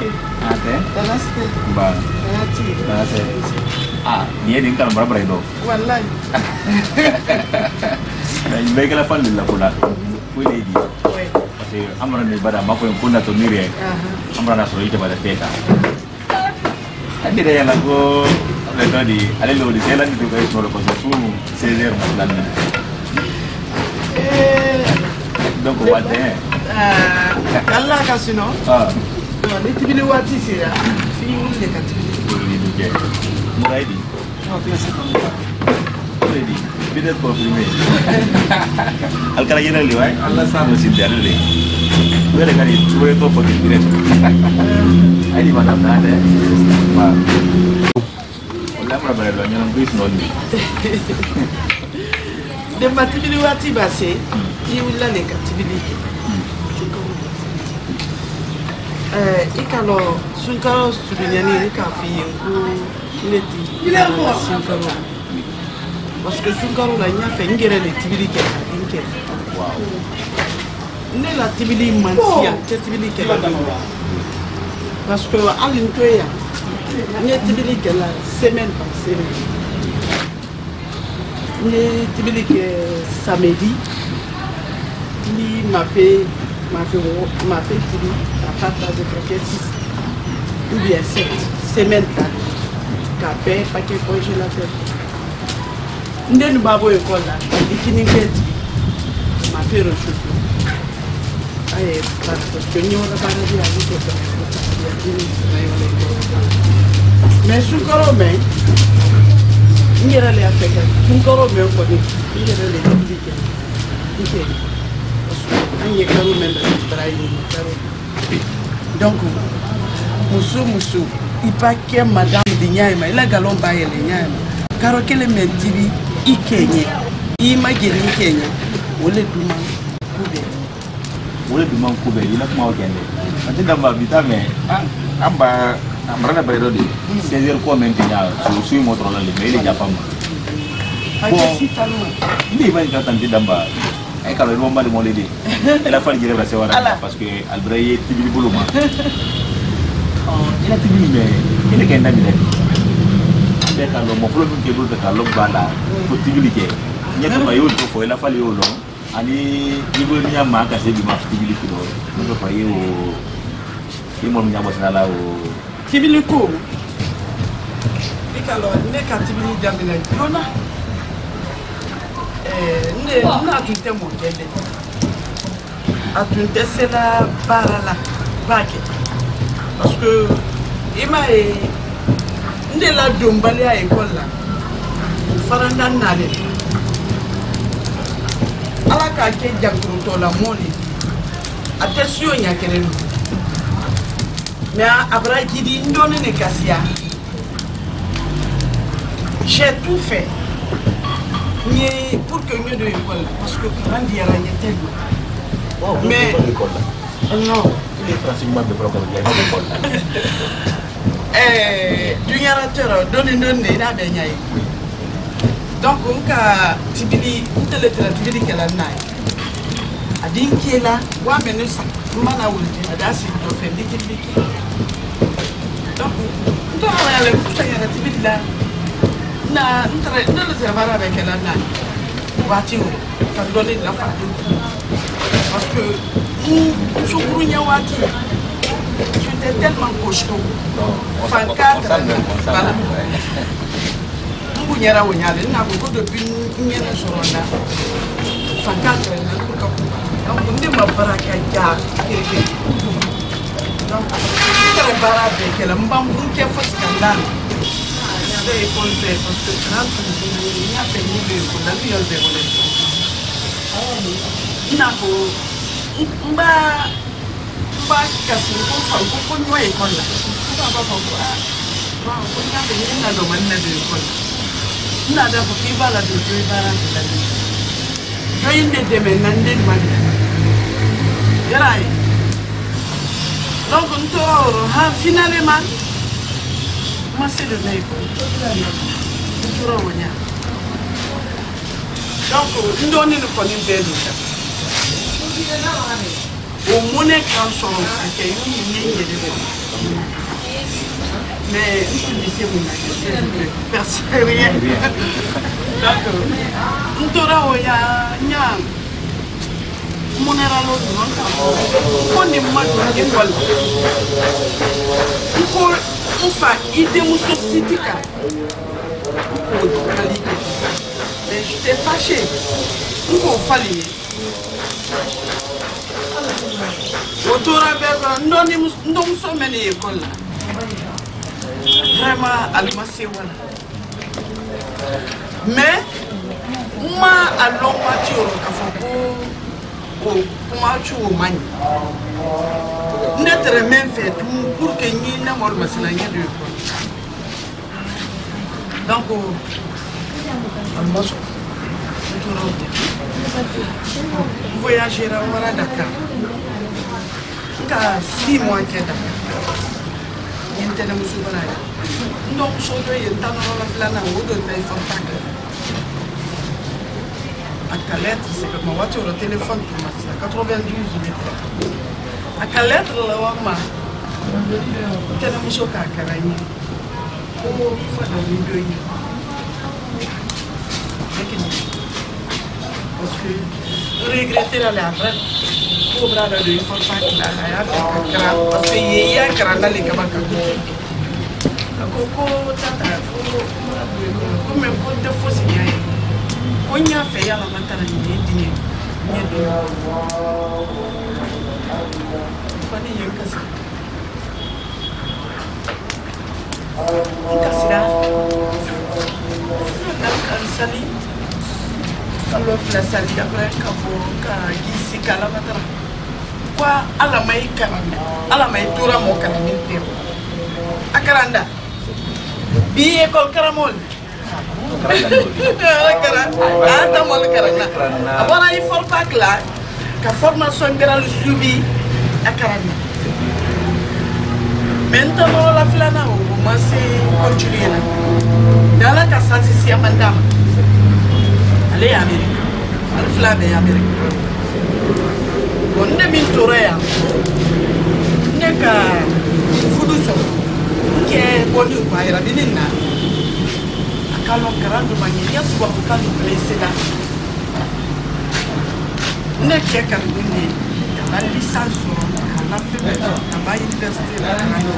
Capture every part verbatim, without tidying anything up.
Ate? Tanaste. Ba. Tanati. Tanate. Ah, dia ni kan berapa itu? Wallahi. Dan mereka lah fan dulu pula. Kue lagi. Oui. Parce que amra ni bada ma ko punda to mire. Amra na soro ite bada teta. Andi da yana go le tadi, ale lo di sela ni to kai soro ko su César dan. Eh, donc wate. Ah, Allah kasino. Ah. Ni tibili wati sira. Fi wulle ka tibili. Ni duke. Murai di. Oh, bien c'est comme ça. Ready. Bida ko prime. Al kala yena li way. Allah sa do sin dal li. Wala kali wala to ko direct. Ai di mana ada. Ma. Wala mara bare do nyam bis non ni. De matibili wati base. Yi wulla le ka tibili. Eh, ikalo sunkaro sudunyani ka fi ku leti. Sunkaro. Parce que sunkaro la nya fe ngere le tibili ke inke. Wow. Ne la tibili mansia, te tibili ke la. Parce que alin toya. Ne tibili ke la semaine par semaine. Ne tibili ke samedi. Ni m'a fait m'a fait m'a fait tibili à partir de quelque six ou bien sept semaines quatre. Café, paquet congélateur. Ndenu babo ekola ikini keti ma fait réchauffer ay parce que ni on a pas dit à lui que mais sukaro mais ni era le afeka sukaro mais ko ni ni era le dike dike anye karo men da trai karo donc musu musu ipake madame dinyama ila galon bayele nyama karo kele mentibi ikenye imagine ikenye wole duma kube Wole duma kube ila kuma okende ati damba vitame amba amrana bayro di César ko mentinya su su mo trola le mele japam bon si talma ndi ba ka tanti damba ay kala do mbali mo le di ila fal jire ba se wara parce que albraye tibili buluma oh ila tibili me ila kenda bi de kalau mo flo min ke do kalau bala ko tibili ke nyaka ba yo to fo ila fal yo lo ani ibo ni ma ka se bi ma tibili ko do ko yo imo mi nyabo sala o tibili ko ikalo ne ka tibili jamina yona eh ne na kinte mo gele atunte sela barala bake parce que ima e nde la dombali a école la faranda nale ala ka ke janguru to la moli attention nya kelen mais abra kidi ndone ne kasia j'ai tout fait ni pour que mieux de école parce que quand il y a rien tellement wow, mais non il est pratiquement de problème il y a pas d'école eh du yarateur donne donne ina be nyai donc on ka tibili intele tibili kala nai adin kela wa menu sa mana wulti adasi do fe dikili donc to ala le kusa yara tibili la na ntre ndele se bara be kala nai wati o ka donne la fa parce que sukuru nya wati j'étais tellement costaud. Enfin, quatre, voilà. On a beaucoup depuis une seconde. Enfin, quatre, donc on dit ma baraka. Donc, la baraka, qu'elle a un qui a fait scandale. C'est école fait parce que trente il y a fait mille pour la vie de l'école. Il n'a pas. Pas kasi ko fa ko ko nyoy ko la ko ba ko ko ah ba ko nya be ni na do man na de ko na da ko ki bala do do bara la ni yoy ne de men nan den man yaray donc on to ha finalement ma c'est de ne ko to ro nya donc ndoni ko ni be do o mone kan so ke yu ni ni de Mais je disais, personne rien. D'accord. Nous t'aurons un mon erreur on est mal dans l'école. Pour on fait idée mon société car. Mais j'étais fâché. Pourquoi fallait? Autour avec non nous non sommes à l'école. Vraiment almasé voilà. Mais moi allons partir au café pour comment tu au mani. Notre même fait pour que nous n'ayons pas de l'école. Donc almasé. Voyager à Dakar. Il y a six mois que Dakar. Il y a des choses qui sont donc, je suis en train de faire la à Calais, c'est que ma voiture au téléphone pour moi, c'est à quatre-vingt-douze mètres. À Calais, là, on m'a dit que je suis à Calais. Pour faire la vidéo. Parce que regretter la retraite, pour prendre le faut pas qu'il a parce que il y a un dans les camarades. Coco, tata, comme un peu de faux signal. On y a fait à la matinée, dîner, dîner de pas dire que ça. On casse là. On sali. Alors la sali après capo, ka gisi kala matara. Quoi à la maï karanda, à la maï toura mo karanda. Akaranda. Bi école Karamol. Attends, moi le Karana. Avant, il faut pas que la formation grande suivi à Karana. Maintenant, la flana, moi, c'est continuer là. Dans la cassette, c'est à madame. Allez, Amérique. La flana est Amérique. On est mis au réa. N'est qu'à Foudouso. Qui est connu par Rabinina. Kalau kerana banyak sebuah bukan blessé là. Ne cek kan ini, kalau lisans kalau film, kalau université là,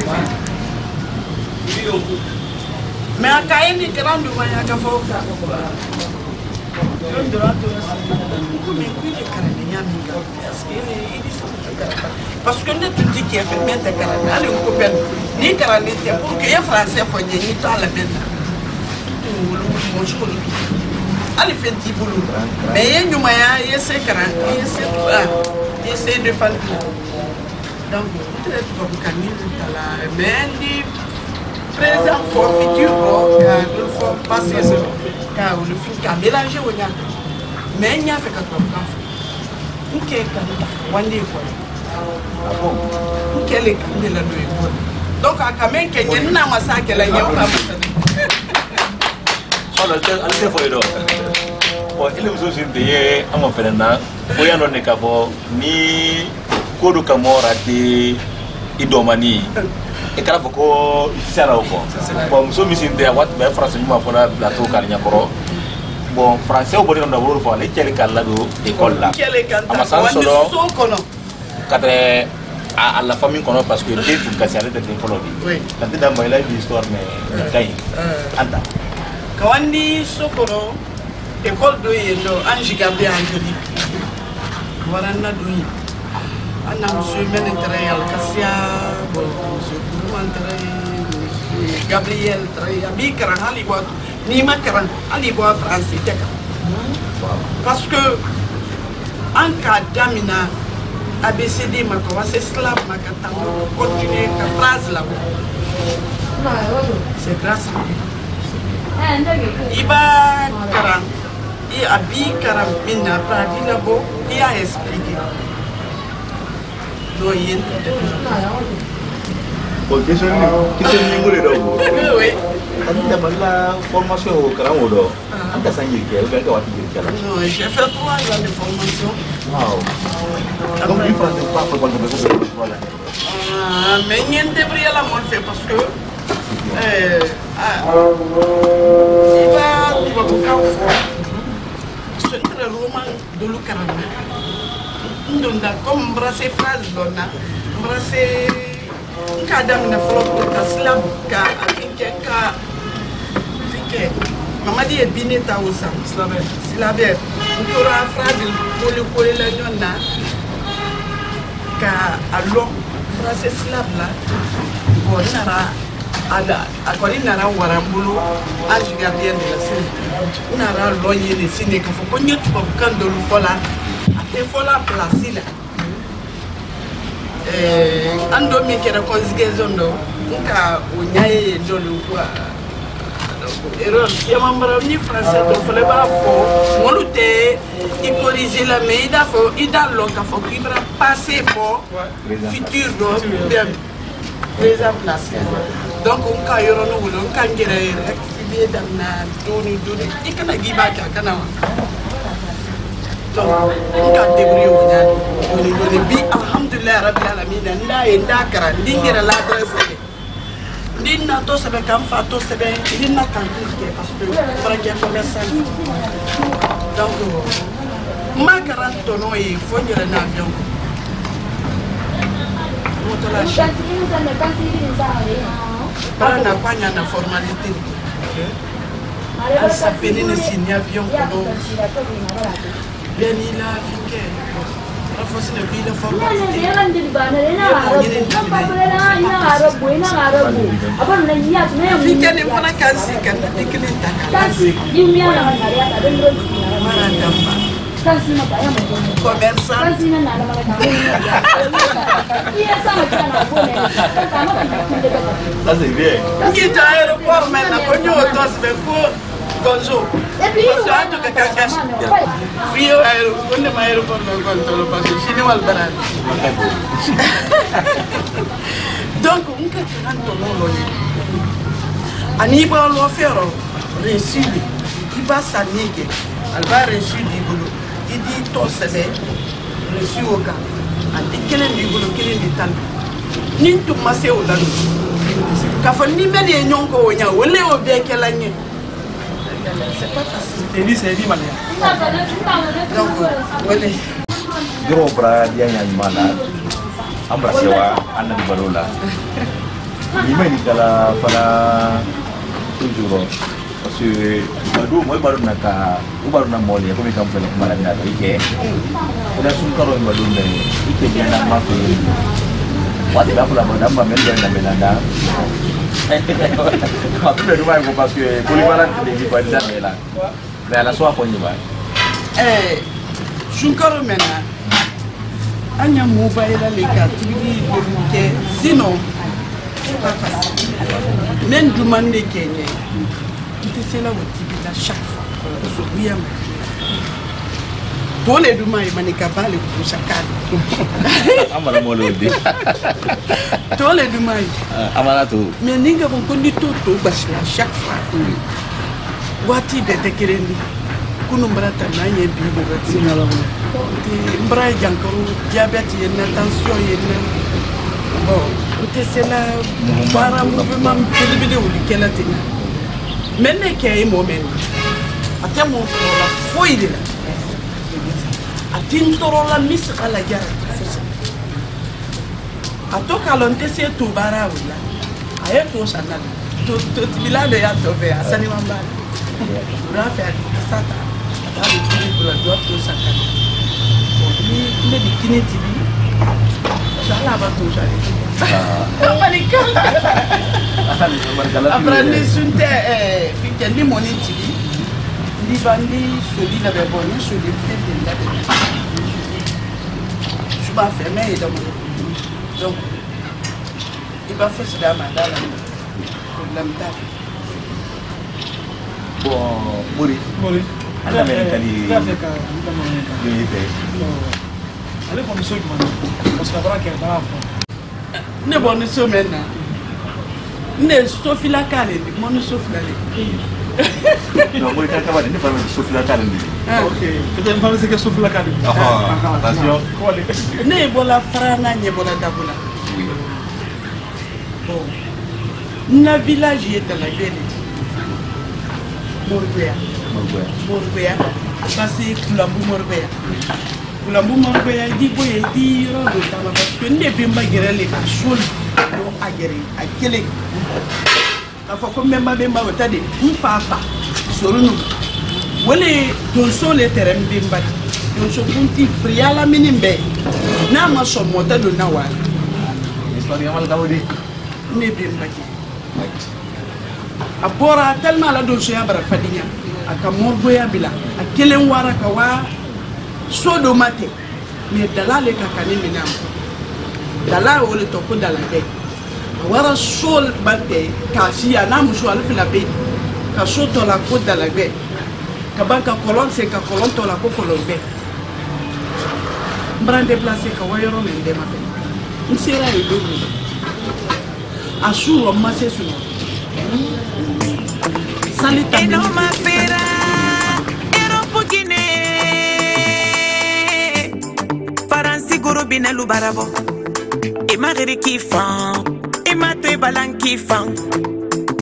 mais à quand ini kerana banyak kafau. Kerana dorang tu, aku mengikuti kerana ni parce que ini semua parce que ne tu dis qu'il y a fait bien de kerana, allez on coupe ni kerana ni pour que les Français fassent ni tout à la main. Allez faire du boulot. Mais il y a des gens qui essaient de faire. Donc, peut-être que vous avez mais les présents pour futur, il faut passer ce car le film a mélangé au gars. Mais il y a fait quatre ans. Ok, quand on est quoi? Ok, les candidats de donc, à quand même, il y a un massacre qui est là. Alors, il faut le bon, il est aussi payé à mon frère. Faut y aller dans les caveaux. Ni kodo kamorati idomani. Et quand vous c'est là encore. Bon, nous sommes ici de Watt, mais français nous avons la plateau Kalignakoro. Bon, français au bout de la route pour aller quel calado école là. À ma sens solo. Quatre à la famille qu'on a parce que dès tout casser avec des follow. Oui. La petite dame elle a une histoire mais taille. Anda. Quand on dit Sokoro, école de Yendo, Ange Gabé Angélique. Voilà, on a doué. On a monsieur Ménétréal Cassia, monsieur Boumantré, monsieur Gabriel Tré, Abikran, Aliboit, Nima Karan, Aliboit français. Parce que, en cas d'amina, A B C D, c'est slave, continuer la phrase là. C'est grâce à lui. Iba karam, i abi karam minna pradi labo, i a expliqué. Do yen. Bon, question ni, question ni ngule do. Oui. Tadi dapat la formation au karam odo. Anda sanjir ke, bukan kau hati kira. Non, j'ai fait trois ans de formation. Wow. Donc il faut pas pour le voilà. Ah, mais il y a un débris à la mon fait parce que euh ah il va tu vas beaucoup fort. C'est très roman de l'Ukraine. Ndonda comme embrasser phrase donna. Embrasser kadam na flop ka slam ka afinke ka fike. Mama dit bineta osa slabe. Slabe. Ukora phrase poli poli la donna. Ka allo embrasser slab la. Bon nara ada akori nara warambulu ange gardien de la série. Nara loyer de ciné ka fo konye tu ko kan do lu fola. Ate fola place la. Eh, ando mi kera conjugaison do nka onyaye do lu kwa erreur ya mambara ni français do fele ba fo molute i corriger la mais da fo i da lo ka fo ki bra passer fo futur do bien présent place donc nka yoro no wulo nka ngere rek bi dam na doni doni ikana giba ka kana donc nka débrouiller wonya doni doni bi alhamdulillah rabbil alamin nda e nda kara ndingere la adresse dinna to sebe kam fa to sebe dinna kan ke parce que para que commerçant donc ma quarante no e fondre na avion moto la chef para na kwanya na formalité ça fait une signe avion ko bien il a fiqué la force ne plus de formalité fiqué ne fana kansi kan dikini takala commerçant ça c'est bien qui est à l'aéroport maintenant qu'on y autosse mais pour Gonzo parce que en tout cas cache oui on est à l'aéroport mais contrôle parce que chez nous al baran donc on peut tanto non ani ba lo fero reçu il va s'aniger elle va reçu du boulot il dit to sebe reçu au gars andi kelen du boulot kelen du tal nin to masse o dan ka fa ni meli nyonko wonya wole o be kelanye c'est pas facile et lui c'est lui malien donc wole gros bras dia yang mana embrasser wa anna di barola ni mai kala para toujours parce que baru moi baru naka baru na moli ko mi kam fele mala na ike ila sun karo mi baru ne ike dia na ma fe wati ba pula madamba mende na melanda aku dah rumah aku parce que pour les malades des vies pas jamais là mais à la soirée on y va eh Junkaro mena anya mobile les cartes qui que sinon c'est pas facile même du monde Kenya c'est là où tu vis à chaque fois so bien tous les deux mois il kabale pour chaque amala molodi tous les deux mois amala to mais ninga bon kondi to to bashi à chaque fois wati de tekerendi kunu mbrata na nye bi de bati na la de mbra jankoro diabète yenna tension yenna bon te c'est là para mouvement télévidé ou kela tena menne ke moment atemo la foide la atin toro la mis ala jara atoka lonte se tu bara wala aye to sana to to bilade ya to be asani mamba na fa sata ali kini kula do to saka ni ne bikini tibi sala ba to jari ah manika après ni sunte eh fike ni moni tibi ni bandi soli na be boni soli fait de la je va fermer donc donc il va faire cela madame pour l'amta bon Mori Mori ala men kali ça c'est quand yo yete allez pour monsieur qui parce que voilà qu'il va faire ne bon so maintenant ne Sophie la kale mon Sophie la Non, moi, quand on va dire, sauf la carne. Ok. Peut-être pas c'est que sauf la carne. Attention. Ne bola frana ne bola dabula. Oui. Bon. Na village est dans la gueule. Morgoya. Morgoya. Morgoya. Passé Kulambu Morgoya. Kulambu Morgoya dit boye dit rando tama parce que ne be magere le ka sol do agere akele. Afa ko memba be mba wata de mfafa sorunu. Wole don so le terem be mbati. Don so kunti friala minimbe. Na ma so mota do na wa. Histoire yamal kamu di. Ne be mbati. Abora tellement la don so ya bara fadinya. Aka Morgoya bila akelen wara ka wa sodo mate mais dalale ka kani minam dala wole to ko dala be wara sol bante ka si ana muso alfi la be ka so to la ko dala be ka banka kolon se ka kolon to la ko kolon be brande place ka wayoro men de ma be nsera e do ni asu o ma se su salita no ma fera ero pugine faransi guru binelu barabo e magri ki fan e mate balan ki fan